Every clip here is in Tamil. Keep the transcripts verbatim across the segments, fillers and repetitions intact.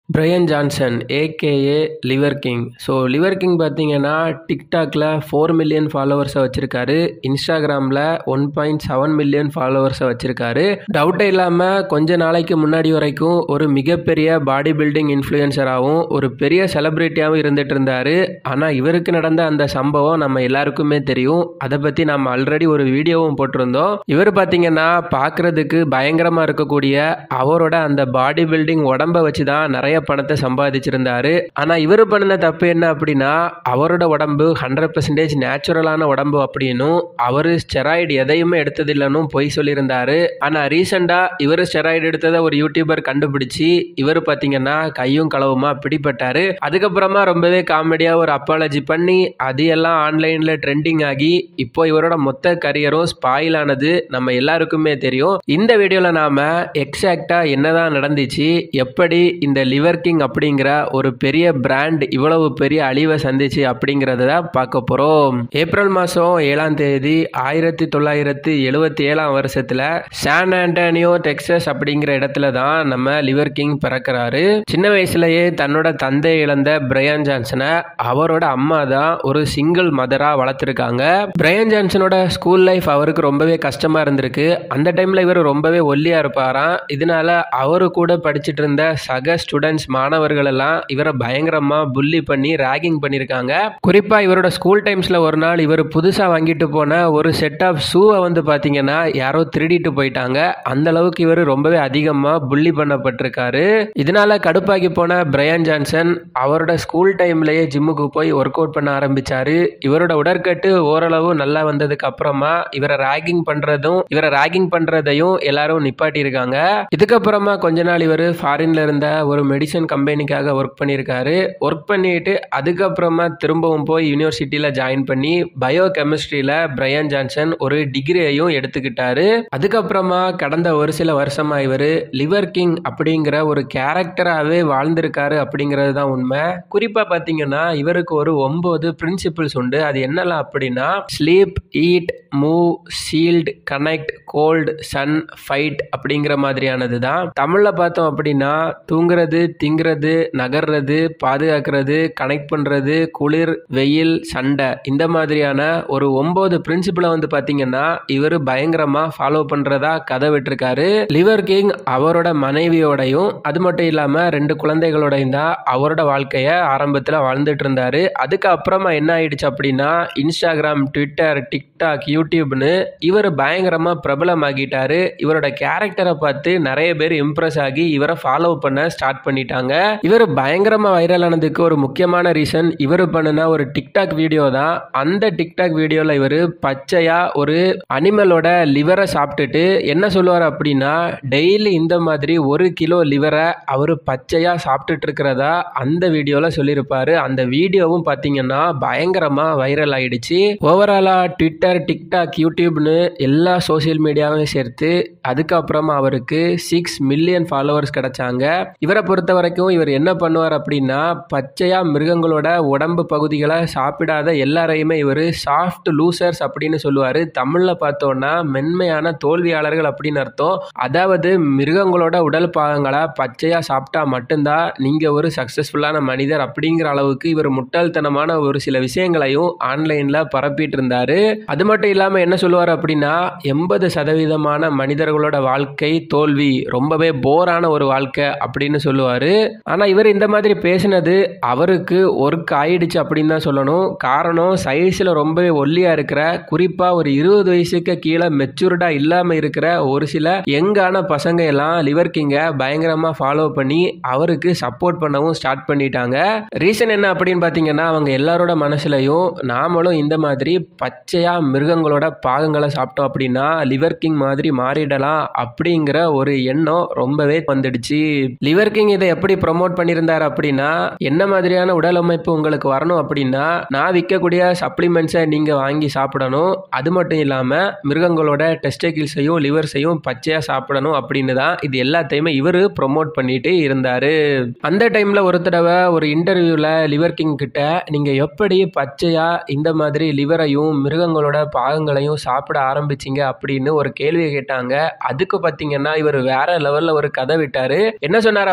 Brian Johnson AKA Liver King. So Liver King பார்த்தீங்கன்னா டிக்டாக்ல ஃபோர் மில்லியன் ஃபாலோவர்ஸை வச்சிருக்காரு. இன்ஸ்டாகிராமில் ஒன் பாயிண்ட் செவன் மில்லியன் ஃபாலோவர்ஸை வச்சிருக்காரு. டவுட்டே இல்லாமல் கொஞ்ச நாளைக்கு முன்னாடி வரைக்கும் ஒரு மிகப்பெரிய பாடி பில்டிங் இன்ஃப்ளூயன்சராகவும் ஒரு பெரிய செலிபிரிட்டியாகவும் இருந்துட்டு இருந்தார். ஆனால் இவருக்கு நடந்த அந்த சம்பவம் நம்ம எல்லாருக்குமே தெரியும். அதை பற்றி நம்ம ஆல்ரெடி ஒரு வீடியோவும் போட்டிருந்தோம். இவர் பார்த்தீங்கன்னா பார்க்குறதுக்கு பயங்கரமாக இருக்கக்கூடிய அவரோட அந்த பாடி பில்டிங் உடம்பை வச்சு தான் நிறைய பணத்தை சம்பாதிச்சிருந்தாரு. ஆனா இவர் பண்ண தப்பு என்ன அப்படின்னா, அவரோட உடம்பு ஹண்ட்ரட் பர்சன்டேஜ் நேச்சுரலான உடம்பு அப்படின்னும் அவரு ஸ்டெராய்டு எதையுமே எடுத்ததில்லைன்னு பொய் சொல்லியிருந்தாரு. ஆனா ரீசெண்டா இவர் ஸ்டெராய்டு எடுத்ததை ஒரு யூடியூபர் கண்டுபிடிச்சு இவர் பாத்தீங்கன்னா கையும் களவுமா பிடிபட்டாரு. அதுக்கப்புறமா ரொம்பவே காமெடியா ஒரு அப்பாலஜி பண்ணி அது எல்லாம் ஆன்லைன்ல ட்ரெண்டிங் ஆகி இப்போ இவரோட மொத்த கரியரும் ஸ்பாயில் ஆனது நம்ம எல்லாருக்குமே தெரியும். இந்த வீடியோல நாம எக்ஸாக்டா என்னதான் நடந்துச்சு, எப்படி இந்த லிவர் கிங் அப்படிங்கிற ஒரு பெரிய பிராண்ட் இவ்வளவு பெரிய அழிவை சந்திச்சு அப்படிங்கறத தான் பார்க்க போறோம். ஏப்ரல் மாசம் ஏழாம் தேதி ஆயிரத்தி தொள்ளாயிரத்தி எழுபத்தி ஏழாம் வருஷத்துல சான் ஆண்டனியோ டெக்சாஸ் அப்படிங்கிற இடத்துல தான் நம்ம லிவர் கிங் பிறக்கிறாரு. சின்ன வயசுலயே தன்னோட தந்தை இழந்த பிரையன் ஜான்சனை அவரோட அம்மா தான் ஒரு சிங்கிள் மதரா வளர்த்திருக்காங்க. பிரையன் ஜான்சனோட ஸ்கூல் லைஃப் அவருக்கு ரொம்பவே கஷ்டமா இருந்திருக்கு. அந்த டைம்ல இவர் ரொம்பவே ஒல்லியா இருப்பாராம். இதனால அவரு கூட படிச்சுட்டு இருந்த சக ஸ்டூடெண்ட்ஸ் மாணவர்கள் எல்லாம் இவரை பயங்கரமா புல்லி பண்ணி ராகிங் பண்ணிருக்காங்க. குறிப்பா இவரோட ஸ்கூல் டைம்ஸ்ல ஒரு நாள் இவர் புதுசா வாங்கிட்டு போன ஒரு செட் ஆஃப் ஷூவை வந்து பாத்தீங்கன்னா யாரோ திருடிட்டு போயிட்டாங்க. அந்த அளவுக்கு இவர் ரொம்பவே அதிகமா புல்லி பண்ணப்பட்டிருக்காரு. இதனால கடுப்பாகி போன பிரையன் ஜான்சன் அவரோட ஸ்கூல் டைம்லயே ஜிம்முக்கு போய் ஒர்க் அவுட் பண்ண ஆரம்பிச்சாரு. இவரோட உடற்கட்டு ஓரளவு நல்லா வந்ததுக்கு அப்புறமா இவரை ராகிங் பண்றதும் இவரை ராகிங் பண்றதையும் எல்லாரும் நிப்பாட்டி இருக்காங்க. இதுக்கப்புறமா கொஞ்ச நாள் இவர் ஃபாரின்ல இருந்த ஒரு மெடிசன் கம்பெனிக்காக ஒர்க் பண்ணியிருக்காரு. ஒர்க் பண்ணிட்டு அதுக்கப்புறமா திரும்பவும் போய் யூனிவர்சிட்டியில ஜாயின் பண்ணி பயோ கெமிஸ்ட்ரியில பிரையன் ஜான்சன் ஒரு டிகிரியையும் எடுத்துக்கிட்டாரு. அதுக்கப்புறமா கடந்த ஒரு சில வருஷமா இவர் லிவர் கிங் அப்படிங்கிற ஒரு கேரக்டராகவே வாழ்ந்திருக்காரு அப்படிங்கிறது தான் உண்மை. குறிப்பா பார்த்தீங்கன்னா இவருக்கு ஒரு ஒன்பது பிரின்சிபிள்ஸ் உண்டு. அது என்னெல்லாம் அப்படின்னா sleep, eat, move, shield, connect, cold, sun, fight அப்படிங்கிற மாதிரியானது தான். தமிழ்ல பார்த்தோம் அப்படின்னா தூங்குறது, திங்கிறது, நகர்றது, பாதுகாக்கிறது, கனெக்ட் பண்றது, குளிர், வெயில், சண்டை, இந்த மாதிரியான ஒரு ஒன்பது பிரின்சிபிளை வந்து பாத்தீங்கன்னா இவர் பயங்கரமா ஃபாலோ பண்றதா கதை விட்டுருக்காரு. லிவர் கிங் அவரோட மனைவியோடையும் அது மட்டும் இல்லாம ரெண்டு குழந்தைகளோடையும் தான் அவரோட வாழ்க்கைய ஆரம்பத்துல வாழ்ந்துட்டு இருந்தாரு. அதுக்கு அப்புறமா என்ன ஆயிடுச்சு அப்படின்னா இன்ஸ்டாகிராம், ட்விட்டர், டிக்டாக், யூடியூப்னு இவர் பயங்கரமா பிரபலமாகிட்டாரு. இவரோட கேரக்டரை பார்த்து நிறைய பேர் இம்ப்ரெஸ் ஆகி இவரை ஃபாலோ பண்ண ஸ்டார்ட் பண்ணிட்டாங்க. இவர் பயங்கரமா வைரல் ஆனதுக்கு ஒரு முக்கியமான ரீசன் இவர் பண்ணுன ஒரு டிக்டாக் வீடியோ தான். அந்த டிக்டாக் வீடியோல இவர் பச்சையா ஒரு அனிமலோட லிவரை சாப்பிட்டுட்டு என்ன சொல்லுவார் அப்படின்னா, டெய்லி இந்த மாதிரி ஒரு கிலோ லிவரை அவர் பச்சையா சாப்பிட்டுட்டு இருக்கிறதா அந்த வீடியோல சொல்லியிருப்பாரு. அந்த வீடியோவும் பார்த்தீங்கன்னா பயங்கரமா வைரல் ஆயிடுச்சு. ஓவராலா ட்விட்டர், டிக்டாக், யூடியூப்னு எல்லா சோசியல் மீடியாவையும் சேர்த்து அதுக்கப்புறமா அவருக்கு சிக்ஸ் மில்லியன் ஃபாலோவர்ஸ் கிடைச்சாங்க. இவரை பொறுத்த வரைக்கும் இவர் என்ன பண்ணுவார் அப்படின்னா பச்சையா மிருகங்களோட உடம்பு பகுதிகளை சாப்பிடாத எல்லாரையுமே இவர் சாஃப்ட் லூசர்ஸ் அப்படின்னு சொல்லுவாரு. தமிழ்ல பார்த்தோம்னா மென்மையான தோல்வியாளர்கள் அப்படின்னு அர்த்தம். அதாவது மிருகங்களோட உடல் பாகங்களை பச்சையா சாப்பிட்டா மட்டும்தான் நீங்க ஒரு சக்சஸ்ஃபுல்லான மனிதர் அப்படிங்கிற அளவுக்கு இவர் முட்டாள்தனமான ஒரு சில விஷயங்களையும் ஆன்லைன்ல பரப்பிட்டு இருந்தாரு. அது மட்டும் இல்லாம என்ன சொல்லுவார் அப்படின்னா எண்பது சதவீதமான மனிதர்களோட வாழ்க்கை தோல்வி, ரொம்பவே போரான ஒரு வாழ்க்கை அப்படின்னு சொல்லுவாரு. ஆனா இவர் இந்த மாதிரி பேசினது அவருக்கு ஒர்க் ஆயிடுச்சு அப்படின்னு தான் சொல்லணும். காரணம் சைஸ்ல ரொம்பவே ஒல்லியா இருக்கிற, குறிப்பா ஒரு இருபது வயசுக்கு கீழே மெச்சூர்டா இல்லாம இருக்கிற ஒரு சில யங்கான பசங்க எல்லாம் லிவர் கிங்க பயங்கரமா ஃபாலோ பண்ணி அவருக்கு சப்போர்ட் பண்ணவும் ஸ்டார்ட் பண்ணிட்டாங்க. ரீசன் என்ன அப்படின்னு பாத்தீங்கன்னா அவங்க எல்லாரோட மனசுலயும் நாமளும் இந்த மாதிரி பச்சையா மிருகங்களோட பாகங்களை சாப்பிட்டோம் அப்படின்னா லிவர் கிங் மாதிரி மாறிடலாம் அப்படிங்கிற ஒரு எண்ணம் ரொம்பவே வந்துடுச்சு. லிவர் கிங் இதை எப்படி ப்ரொமோட் பண்ணியிருந்தார் அப்படின்னா, என்ன மாதிரியான உடல் அமைப்பு உங்களுக்கு வரணும் அப்படின்னா நான் விற்கக்கூடிய சப்ளிமெண்ட்ஸை நீங்க வாங்கி சாப்பிடணும். அது மட்டும் இல்லாம மிருகங்களோட டெஸ்டிகிள்ஸையும் லிவர்ஸையும் பச்சையா சாப்பிடணும் அப்படின்னு தான் இது எல்லாத்தையுமே இவர் ப்ரொமோட் பண்ணிட்டு இருந்தாரு. அந்த டைம்ல ஒரு தடவை ஒரு இன்டர்வியூல லிவர் கிங் கிட்ட நீங்க எப்படி பச்சையா இந்த மாதிரி லிவரையும் மிருகங்களோட பாகங்களையும் சாப்பிட ஆரம்பிச்சிங்க அப்படின்னு ஒரு கேள்வியை கேட்டாங்க. அதுக்கு பார்த்தீங்கன்னா இவர் வேற லெவல்ல ஒரு கதை விட்டாரு. என்ன சொன்னார் அப்படின்னா,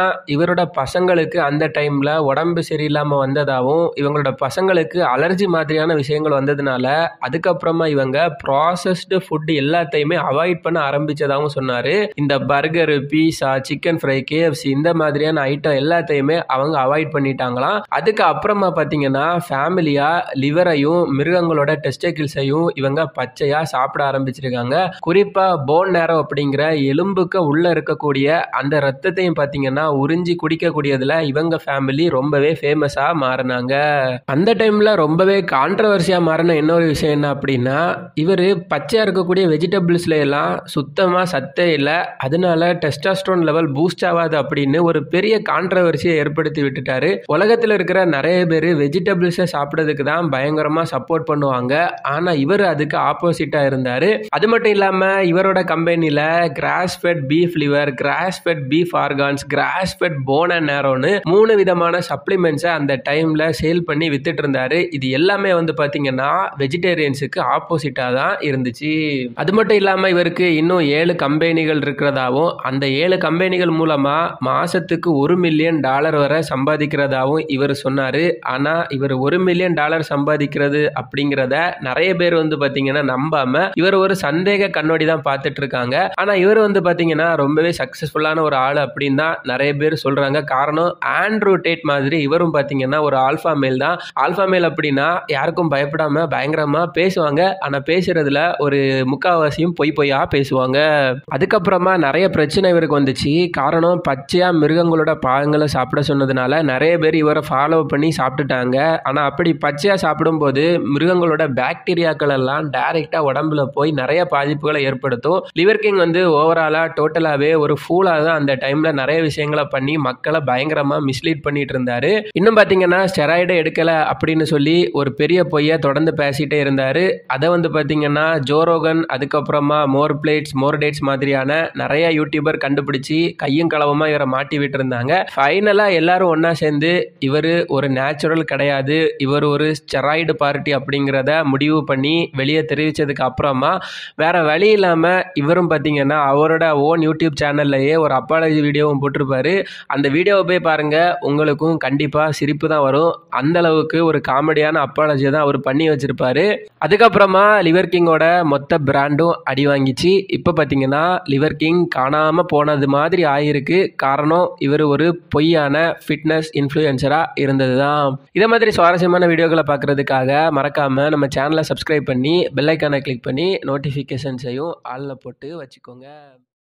இவரோட பசங்களுக்கு அந்த டைமில் உடம்பு சரியில்லாமல் வந்ததாகவும் இவங்களோட பசங்களுக்கு அலர்ஜி மாதிரியான விஷயங்கள் வந்ததுனால அதுக்கப்புறமா இவங்க ப்ராசஸ்டு ஃபுட் எல்லாத்தையுமே அவாய்ட் பண்ண ஆரம்பித்ததாகவும் சொன்னார். இந்த burger, pizza, chicken fry, KFC இந்த மாதிரியான ஐட்டம் எல்லாத்தையுமே அவங்க அவாய்ட் பண்ணிட்டாங்களாம். அதுக்கு அப்புறமா பார்த்தீங்கன்னா ஃபேமிலியாக லிவரையும் மிருகங்களோட டெஸ்டிகிள்ஸையும் இவங்க பச்சையாக சாப்பிட ஆரம்பிச்சிருக்காங்க. குறிப்பாக போன் நேரோ அப்படிங்கிற எலும்புக்கு உள்ளே இருக்கக்கூடிய அந்த ரத்தத்தையும் பார்த்தீங்கன்னா உறிஞ்சி குடிக்கக்கூடியதில் இவங்க ஃபேமிலி ரொம்பவே ஃபேமஸாக மாறினாங்க. அந்த டைமில் ரொம்பவே கான்ட்ரவர்சியாக மாறின இன்னொரு விஷயம் என்ன அப்படின்னா, இவர் பச்சையாக இருக்கக்கூடிய வெஜிடபிள்ஸ்ல எல்லாம் சுத்தமாக சத்தே இல்லை, அதனால டெஸ்டாஸ்ட்ரோன் லெவல் பூஸ்ட் ஆகாது அப்படின்னு ஒரு பெரிய கான்ட்ரவர்சியை ஏற்படுத்தி விட்டுட்டாரு. உலகத்தில் இருக்கிற நிறைய பேர் வெஜிடபிள்ஸை சாப்பிட்றதுக்கு தான் பயங்கரமாக சப்போர்ட் பண்ணுவாங்க. ஆனால் இவர் அதுக்கு ஆப்போசிட்டாக இருந்தார். அது மட்டும் இல்லாமல் இவரோட கம்பெனியில் grass fed beef liver, grass fed beef organs, grass fed bone and நேரோன்னு மூணு விதமான சப்ளிமெண்ட்ஸை அந்த டைமில் சேல் பண்ணி வித்துட்டு இருந்தாரு. இது எல்லாமே வந்து பார்த்தீங்கன்னா வெஜிடேரியன்ஸுக்கு ஆப்போசிட்டாக தான் இருந்துச்சு. அது மட்டும் இல்லாமல் இவருக்கு இன்னும் ஏழு கம்பெனிகள் இருக்கிறதாவும் அந்த ஏழு கம்பெனிகள் மூலமாக மாதத்துக்கு ஒரு மில்லியன் டாலர் வரை சம்பாதிக்கிறதாவும் இவர் சொன்னார். ஆனால் இவர் ஒரு மில்லியன் டாலர் சம்பாதிக்கிறது அப்படிங்கிறத நிறைய பேர் வந்து பார்த்தீங்கன்னா நம்பாமல் இவர் ஒரு சந்தேக கண்ணோடி தான் பார்த்துட்டு இருக்காங்க. ஆனால் இவர் வந்து பார்த்தீங்கன்னா ரொம்பவே சக்ஸஸ்ஃபுல்லான ஒரு ஆள் அப்படின்னு தான் நிறைய பேர் சொல்கிறாங்க. காரணம் ஆண்ட்ரூ டேட் மாதிரி இவரும் பார்த்தீங்கன்னா ஒரு ஆல்ஃபா மேல் தான். ஆல்ஃபா மேல் அப்படின்னா யாருக்கும் பயப்படாமல் பயங்கரமாக பேசுவாங்க. ஆனால் பேசுறதுல ஒரு முக்கால்வாசியும் பொய் பொய்யா பேசுவாங்க. அதுக்கப்புறமா நிறைய பிரச்சனை இவருக்கு வந்துச்சு. காரணம் பச்சையாக மிருகங்களோட பாகங்களை சாப்பிட சொன்னதுனால நிறைய பேர் இவரை ஃபாலோ பண்ணி சாப்பிட்டுட்டாங்க. ஆனால் அப்படி பச்சையாக சாப்பிடும்போது மிருகங்களோட பாக்டீரியாக்கள் எல்லாம் டைரெக்டாக உடம்புல போய் நிறைய பாதிப்புகளை ஏற்படுத்தும். லிவர் கிங் வந்து ஓவராலாக டோட்டலாகவே ஒரு ஃபூலாக தான் அந்த டைமில் நிறைய விஷயங்களை பண்ணி மக்களை பயங்கரமாக மிஸ்லீட் பண்ணிட்டு இருந்தார். இன்னும் பார்த்தீங்கன்னா ஸ்டெராய்டை எடுக்கலை அப்படின்னு சொல்லி ஒரு பெரிய பொய்யை தொடர்ந்து பேசிகிட்டே இருந்தார். அதை வந்து பார்த்தீங்கன்னா ஜோரோகன், அதுக்கப்புறமா மோர் பிளேட்ஸ், மோர் டேட்ஸ் மாதிரியான நிறைய யூடியூபர் கண்டுபிடிச்சி கையும் களவுமா இவரை மாட்டி விட்டு இருந்தாங்க. ஃபைனலாக எல்லாரும் ஒன்றா சேர்ந்து இவர் ஒரு நேச்சுரல் கிடையாது, இவர் ஒரு ஸ்டெராய்டு பார்ட்டி அப்படிங்கிறத முடிவு பண்ணி வெளியே தெரிவித்ததுக்கு அப்புறமா வேற வழி இல்லாமல் இவரும் பார்த்தீங்கன்னா அவரோட ஓன் யூடியூப் சேனல்லையே ஒரு அப்பாலஜி வீடியோவும் போட்டிருப்பாரு. அந்த வீடியோவை போய் பாருங்கள், உங்களுக்கும் கண்டிப்பாக சிரிப்பு தான் வரும். அந்த அளவுக்கு ஒரு காமெடியான அப்பாலஜியை தான் அவர் பண்ணி வச்சிருப்பாரு. அதுக்கப்புறமா லிவர் கிங்கோட மொத்த பிராண்டும் அடி வாங்கிச்சு. இப்போ பார்த்தீங்கன்னா லிவர் கிங் காணாமல் போனது மாதிரி ஆகிருக்கு. காரணம் இவர் ஒரு பொய்யான ஃபிட்னஸ் இன்ஃப்ளூயன்சராக இருந்தது தான். இதை மாதிரி சுவாரஸ்யமான வீடியோக்களை பார்க்குறதுக்காக மறக்காமல் நம்ம சேனலை சப்ஸ்கிரைப் பண்ணி பெல் ஐக்கானை கிளிக் பண்ணி நோட்டிஃபிகேஷன்ஸையும் ஆளில் போட்டு வச்சுக்கோங்க.